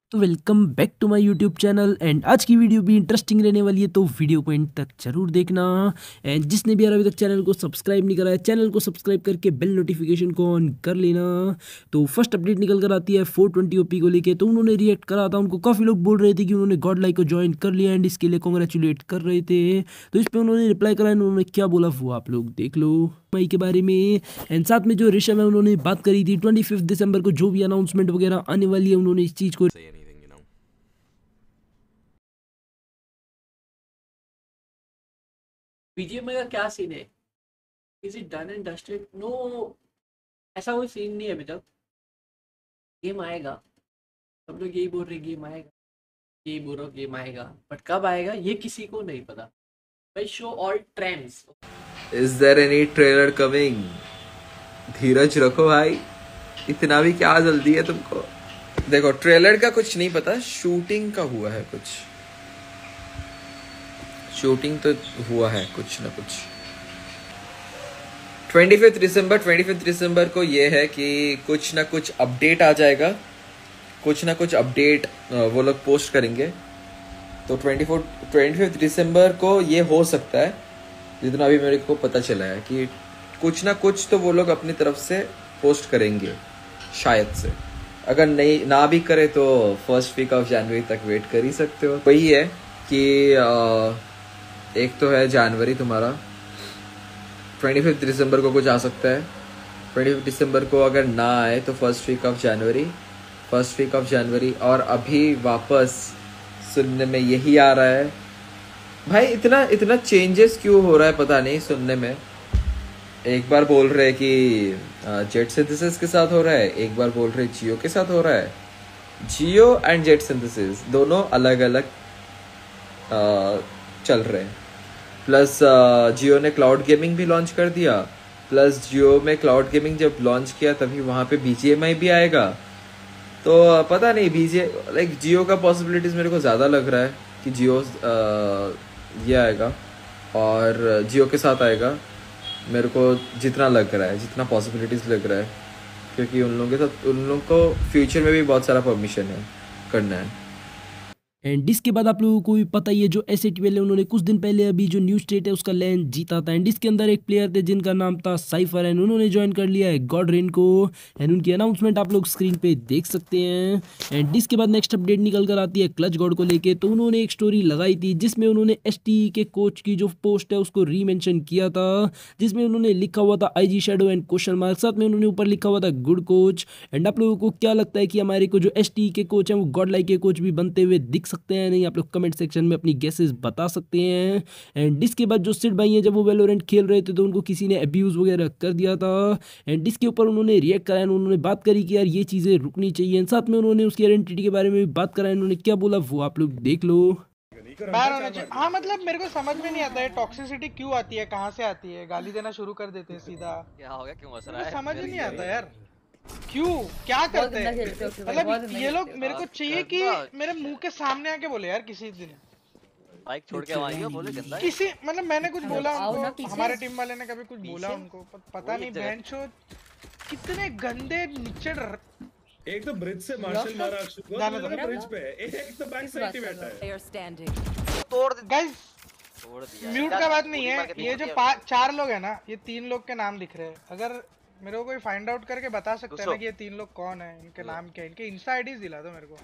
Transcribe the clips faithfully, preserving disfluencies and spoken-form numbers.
तो welcome back to my YouTube channel and आज की वीडियो भी इंटरेस्टिंग रहने वाली है, तो वीडियो को एंड तक जरूर देखना। एंड जिसने भी यार अभी तक चैनल को सब्सक्राइब नहीं करा है, चैनल को सब्सक्राइब करके बेल नोटिफिकेशन को ऑन कर लेना। तो फर्स्ट अपडेट निकल कर आती है फोर ट्वेंटी ओपी को लेके। तो उन्होंने रिएक्ट करा था, उनको काफ़ी लोग बोल रहे थे कि उन्होंने गॉड लाइक को ज्वाइन कर लिया एंड इसके लिए कॉन्ग्रेचुलेट कर रहे थे। तो इस पर उन्होंने रिप्लाई करा, उन्होंने क्या बोला वो आप लोग देख लो मई के बारे में। एंड साथ में जो ऋषभ है उन्होंने बात करी थी ट्वेंटी फिफ्थ दिसंबर को जो भी अनाउंसमेंट वगैरह आने वाली है, उन्होंने इस चीज़ को बीजीएमआई का क्या सीन है? Is it done and dusted? No, ऐसा कोई सीन नहीं है अभी तक। गेम आएगा, सब लोग यही बोल रहे गेम आएगा, यही बोल रहा गेम आएगा, बट कब आएगा ये किसी को नहीं पता। भाई show all trends. Is there any trailer coming? धीरज रखो भाई, इतना भी क्या जल्दी है तुमको। देखो ट्रेलर का कुछ नहीं पता, शूटिंग का हुआ है कुछ, शूटिंग तो हुआ है कुछ ना कुछ। Twenty fifth December twenty fifth December को ये है कि कुछ ना कुछ अपडेट आ जाएगा, कुछ ना कुछ अपडेट वो लोग पोस्ट करेंगे। तो twenty four twenty fifth December को ये हो सकता है, जितना अभी मेरे को पता चला है कि कुछ ना कुछ तो वो लोग अपनी तरफ से पोस्ट करेंगे शायद से। अगर नहीं ना भी करे तो फर्स्ट वीक ऑफ जनवरी तक वेट कर ही सकते हो। वही है कि आ, एक तो है जनवरी तुम्हारा, ट्वेंटी फिफ्थ दिसंबर को कुछ आ सकता है। ट्वेंटी फिफ्थ दिसंबर को अगर ना आए तो first week of January first week of January और अभी वापस सुनने में यही आ रहा है भाई। इतना इतना चेंजेस क्यों हो रहा है पता नहीं सुनने में। एक बार बोल रहे कि जेट सिंथेसिस के साथ हो रहा है, एक बार बोल रहे जियो के साथ हो रहा है। जियो एंड जेट सिंथेसिस दोनों अलग अलग चल रहे हैं। प्लस जियो ने क्लाउड गेमिंग भी लॉन्च कर दिया, प्लस जियो में क्लाउड गेमिंग जब लॉन्च किया तभी वहाँ पे बीजीएमआई भी आएगा। तो पता नहीं बीजे लाइक जियो का पॉसिबिलिटीज मेरे को ज़्यादा लग रहा है कि जियो ये आएगा और जियो के साथ आएगा। मेरे को जितना लग रहा है, जितना पॉसिबिलिटीज लग रहा है, क्योंकि उन लोगों के साथ उन लोगों को फ्यूचर में भी बहुत सारा परमिशन है करना है। एंड इसके बाद आप लोगों को भी पता ही है जो एस है उन्होंने कुछ दिन पहले अभी जो न्यू स्टेट है उसका लैंड जीता था। एंड इसके अंदर एक प्लेयर थे जिनका नाम था साइफर एंड उन्होंने ज्वाइन कर लिया है गॉड रेन को। एंड उनकी अनाउंसमेंट आप लोग स्क्रीन पे देख सकते हैं। एंड इसके बाद नेक्स्ट अपडेट निकल कर आती है क्लच गॉड को लेके। तो उन्होंने एक स्टोरी लगाई थी जिसमें उन्होंने एस के कोच की जो पोस्ट है उसको री मेंशन किया था, जिसमें उन्होंने लिखा हुआ था I G shadow and question mark, साथ में उन्होंने ऊपर लिखा हुआ था गुड कोच। एंड आप लोगों को क्या लगता है कि हमारे को जो एस के कोच हैं वो गॉड लाइक के कोच भी बनते हुए दिख सकते हैं नहीं? आप लोग कमेंट सेक्शन में अपनी गेसेस बता सकते हैं। एंड इसके बाद जो सिड भाई हैं जब वो वेलोरेंट खेल रहे थे तो उनको किसी ने अब्यूज़ वगैरह कर दिया था। एंड इसके ऊपर उन्होंने रिएक्ट करा, उन्होंने बात करी कि यार ये चीज़ें रुकनी चाहिए। साथ में उन्होंने उसकी आइडेंटिटी के बारे में भी बात करा, उन्होंने क्या बोला वो आप लोग देख लो। बैन होना चाहिए। हाँ मतलब मेरे को समझ में नहीं आता है टॉक्सिसिटी क्यों आती है, कहाँ से आती है। गाली देना शुरू कर देते हैं सीधा। क्या हो गया, क्यों हंस रहा मेरे है? को समझ ही नहीं आता यार क्यों क्या करते हैं। मतलब ये लोग मेरे को चाहिए कि मेरे मुंह के सामने आके बोले यार किसी दिन बाइक छोड़ के आइए, बोले गंदा है। किसी मतलब मैंने कुछ बोला उनको, हमारे टीम वाले ने कभी कुछ बोला उनको, पता नहीं बहन चो कितने गंदे निचड़। एक तो ब्रिज से मार्शल मारा अक्षु को, दूसरा ब्रिज पे है, एक तो बैक साइड पे बैठा है। तोड़ गाइस, छोड़ दिया म्यूट का बात नहीं है। ये जो चार लोग है ना, ये तीन लोग के नाम दिख रहे हैं। अगर मेरे को कोई फाइंड आउट करके बता सकता है ना कि ये तीन लोग कौन है, इनके नाम क्या है, इनके इंस्टा आईडीज दिला दो मेरे को।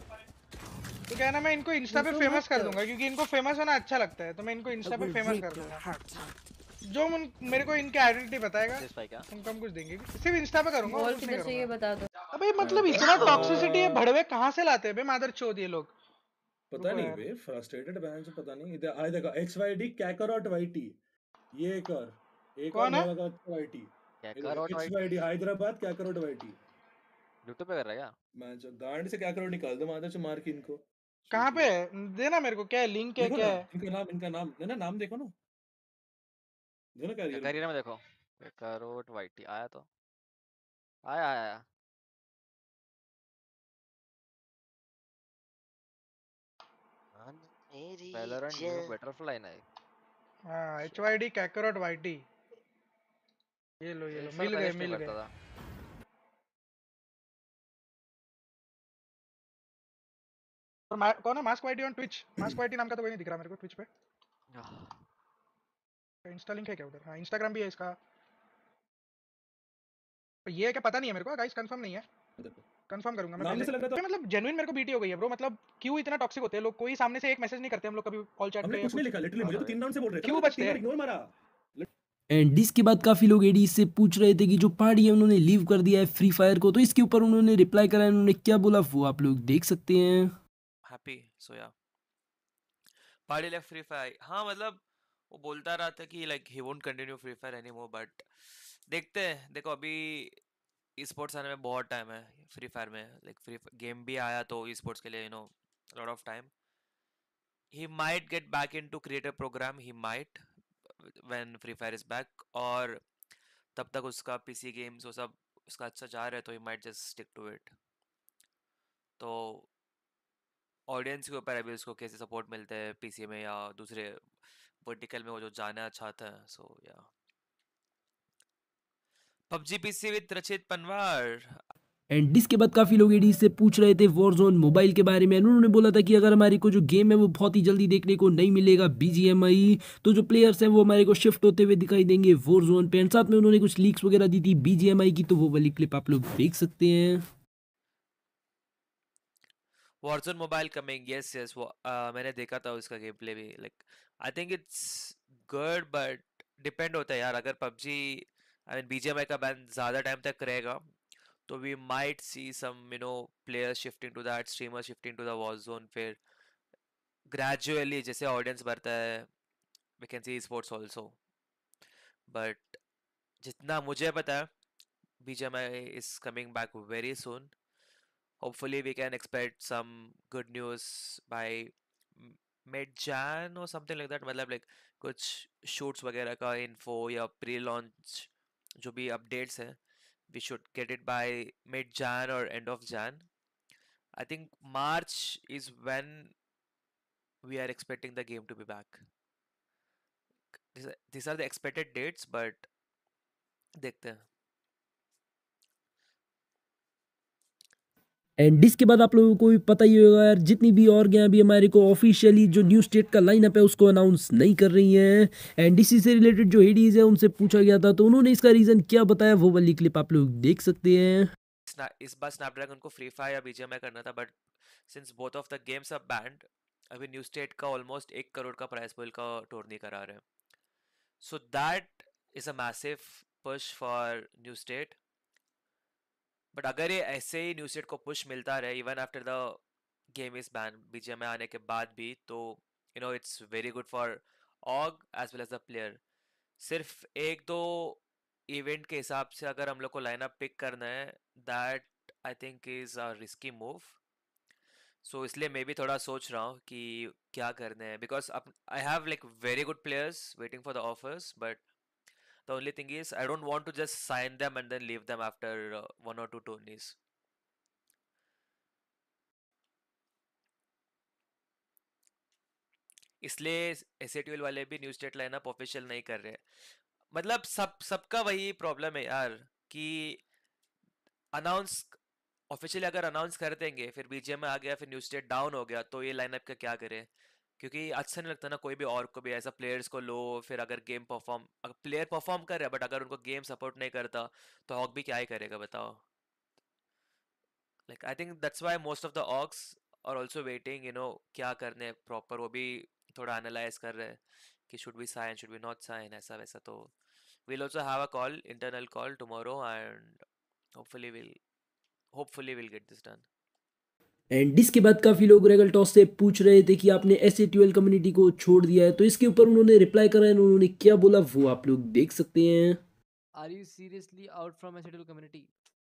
तो क्या है ना, मैं इनको इंस्टा पे फेमस कर दूंगा क्योंकि इनको फेमस होना अच्छा लगता है। तो मैं इनको इंस्टा पे फेमस कर दूंगा। जो मेरे को इनके आइडेंटिटी बताएगा उनको हम कुछ देंगे। सिर्फ इंस्टा पे करूंगा, और कुछ नहीं करूंगा। बता दो अबे मतलब इतना टॉक्सिसिटी है, भड़वे कहाँ से लाते हैं बे मादर चोद ये लोग। पता नहीं बे, फ्रस्ट्रेटेड बहन से पता नहीं। इधर आए देखो एक्सवाईडी कैकरॉट वाईटी, ये एक और एक और मैं लगा YT XYD Hyderabad Kakarot YT. YouTube पे कर रहा है क्या? मैं जो गांड से कैकरॉट निकाल दो मादर से मार के इनको। कहाँ पे देना मेरे को, क्या है लिंक है, क्या है इनका नाम, इनका नाम ना नाम देखो ना, दोनों कैरियर कैरियर में देखो कैकरॉट वाईटी आया, तो आया आया वैलोरेंट न्यू बटरफ्लाई ना। हाँ एचवाईडी कैकरॉट वाईटी। ये लो ये लो मिल गए मिल गए। और मा, कौन है mask YT on Twitch? Mask YT नाम का तो कोई नहीं दिख रहा मेरे को ट्विच पे। इंस्टा लिंक है क्या उधर? हाँ इंस्टाग्राम भी है इसका। तो ये है क्या पता नहीं है मेरे को गाइस, कंफर्म नहीं है, कंफर्म करूंगा मैं पहले। तो मतलब जेन्युइन मेरे को बीटी हो गई है ब्रो। मतलब क्यों इतना टॉक्सिक होते हैं लोग? कोई सामने से एक मैसेज नहीं करते हम लोग कभी कॉल चैट पे। हमने कुछ नहीं लिखा लिटरली, मुझे तो तीन राउंड से बोल रहे थे क्यों बचते हैं? इग्नोर मारा। एंड इसके बाद काफी लोग एडी से पूछ रहे थे कि जो पहाड़ी है उन्होंने लीव कर दिया है फ्री फायर को, तो इसके ऊपर उन्होंने रिप्लाई करा है, उन्होंने क्या बोला वो आप लोग देख सकते हैं। हैप्पी सो या पहाड़ी लेफ्ट फ्री फायर। हाँ मतलब वो बोलता रहा था कि like he won't continue Free Fire anymore, but देखते हैं। देखो अभी ई स्पोर्ट्स आने में बहुत टाइम है फ्री फायर में। लाइक फ्री गेम भी आया तो ई स्पोर्ट्स के लिए you know lot of time. He might get back into creator programme, he might when Free Fire is back, और तब तक उसका पीसी गेम्स वो सब उसका अच्छा जा रहा है तो he might just stick to it. तो ऑडियंस के ऊपर अभी उसको कैसे सपोर्ट मिलते हैं पीसी में या दूसरे वर्टिकल में वो जो जाना चाहता है। सो या पबजी पीसी विद रचित पनवार। एंड इसके बाद काफी लोग एडी से पूछ रहे थे वॉरजोन मोबाइल के बारे में। उन्होंने बोला था कि अगर हमारे को जो गेम है वो बहुत ही जल्दी देखने को नहीं मिलेगा बीजीएमआई, तो जो प्लेयर्स हैं वो हमारे को शिफ्ट होते हुए दिखाई देंगे वॉरजोन पे। एंड साथ में उन्होंने कुछ लीक्स वगैरह दी थी बीजीएमआई की, तो वो वाली क्लिप आप लोग देख सकते हैं। Warzone mobile coming, yes yes वो uh, मैंने देखा था उसका गेम प्ले भी। Like I think it's good but depend होता है यार। अगर पबजी आई मीन बीजीएमआई का बैन ज़्यादा टाइम तक रहेगा तो we might see some you know players shifting to that, streamers shifting to the Warzone. फिर ग्रेजुअली जैसे ऑडियंस बढ़ता है we can see sports also. But जितना मुझे पता है BGMI is coming back very soon. Hopefully we can expect some good news by mid Jan or something like that. मतलब like कुछ shoots वगैरह का info या pre-launch जो भी updates हैं, we should get it by mid Jan or end of Jan. I think March is when we are expecting the game to be back. These are, these are the expected dates, but देखते हैं। And इसके बाद आप लोगों को भी पता ही होगा यार, जितनी भी और गेम अभी हमारे को ऑफिशियली जो न्यू स्टेट का लाइनअप है उसको अनाउंस नहीं कर रही हैं। एंड इसी से रिलेटेड जो हेडीज है उनसे पूछा गया था तो उन्होंने इसका रीजन क्या बताया वो वाली क्लिप आप लोग देख सकते हैं। इस बार स्नैपड्रैगन को फ्री फायर या बीजीएमआई करना था, but since both of the games are banned अभी न्यू स्टेट का ऑलमोस्ट एक करोड़ का प्राइस पूल का टूर्नी करा रहे हैं। So that is a massive push for New State. But अगर ये ऐसे ही न्यू स्टेट को पुश मिलता रहे even after the game is ban BGMI आने के बाद भी, तो you know it's very good for org as well as the player. सिर्फ एक दो इवेंट के हिसाब से अगर हम लोग को लाइनअप पिक करना है that I think is a risky move. So इसलिए मैं भी थोड़ा सोच रहा हूँ कि क्या करने हैं, because I have like very good players waiting for the offers, but the only thing is I don't want to just sign them and then leave them after uh, one or two tourneys. इसलिए एसएटीएल वाले भी new state lineup official नहीं कर रहे। मतलब सब सबका वही प्रॉब्लम है यार कि अनाउंस ऑफिशियली अगर अनाउंस कर देंगे फिर बीजीएम में आ गया फिर न्यू स्टेट डाउन हो गया तो ये लाइनअप का क्या करे, क्योंकि अच्छा नहीं लगता ना कोई भी और को भी ऐसा प्लेयर्स को लो फिर अगर गेम परफॉर्म अगर प्लेयर परफॉर्म कर रहा है बट अगर उनको गेम सपोर्ट नहीं करता तो हॉक भी क्या ही करेगा बताओ। Like I think that's why most of the orgs are also waiting you know क्या करने प्रॉपर, वो भी थोड़ा एनालाइज कर रहे हैं कि should we sign should we not sign ऐसा वैसा। तो we'll also have a call internal call tomorrow and hopefully will hopefully will get this done. And इसके बाद काफी लोग रेगल टॉस से पूछ रहे थे कि आपने एसएटीएल कम्युनिटी को छोड़ दिया है, तो इसके ऊपर उन्होंने रिप्लाई करा है, उन्होंने क्या बोला वो आप लोग देख सकते हैं। Are you seriously out from SATL community?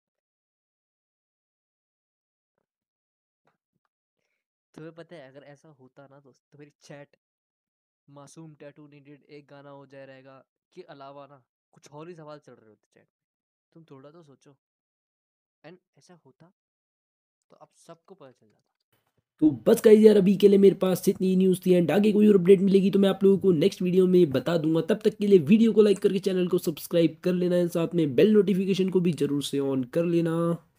तुम्हें पता है अगर ऐसा होता ना दोस्त तो मेरी चैट मासूम टैटू नीडेड एक गाना हो जाए रहेगा के अलावा ना कुछ और ही सवाल चल रहे होते चैट में। तुम थोड़ा तो सोचो, एंड ऐसा होता तो अब सबको पता चल जाता। तो बस गाइस यार अभी के लिए मेरे पास इतनी न्यूज़ थी, एंड आगे कोई और अपडेट मिलेगी तो मैं आप लोगों को नेक्स्ट वीडियो में बता दूंगा। तब तक के लिए वीडियो को लाइक करके चैनल को सब्सक्राइब कर लेना है, साथ में बेल नोटिफिकेशन को भी जरूर से ऑन कर लेना।